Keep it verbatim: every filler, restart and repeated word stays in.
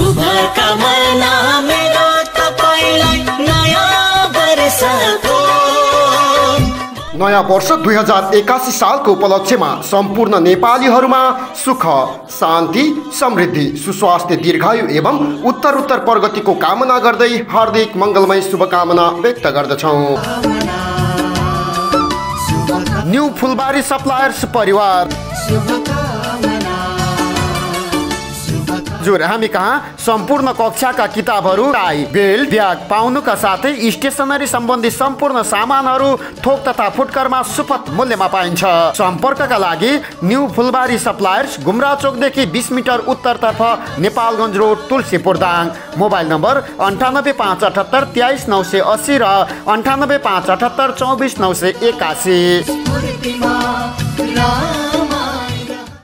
शुभकामना मेरो तपाईलाई नयाँ वर्षको। नयाँ वर्ष दुई हजार एकासी सालको उपलक्ष्यमा सम्पूर्ण नेपालीहरूमा सुख, शान्ति, समृद्धि, सुस्वास्थ्य, दीर्घायु एवं उत्तर उत्तर प्रगतिको कामना गर्दै हार्दिक मङ्गलमय शुभकामना व्यक्त गर्दछौँ। न्यू फुलबारी सप्लायर्स परिवार हजुर, हामी कहाँ सम्पूर्ण कक्षाका किताबहरू, टाई, बेल्ट, ब्याग पाउनुका साथै स्टेसनरी सम्बन्धी सम्पूर्ण सामानहरू थोक तथा फुटकरमा सुपथ मूल्यमा पाइन्छ। सम्पर्कका लागि न्यू फुलबारी सप्लायर्स, गुम्रा चोकदेखि बिस मिटर उत्तरतर्फ, Nepalgunj road, Tulsipur Dang. Mobile number अन्ठानब्बे पाँच अठहत्तर तेइस नौ सय अस्सी र अन्ठानब्बे पाँच अठहत्तर चौबिस नौ सय एकासी।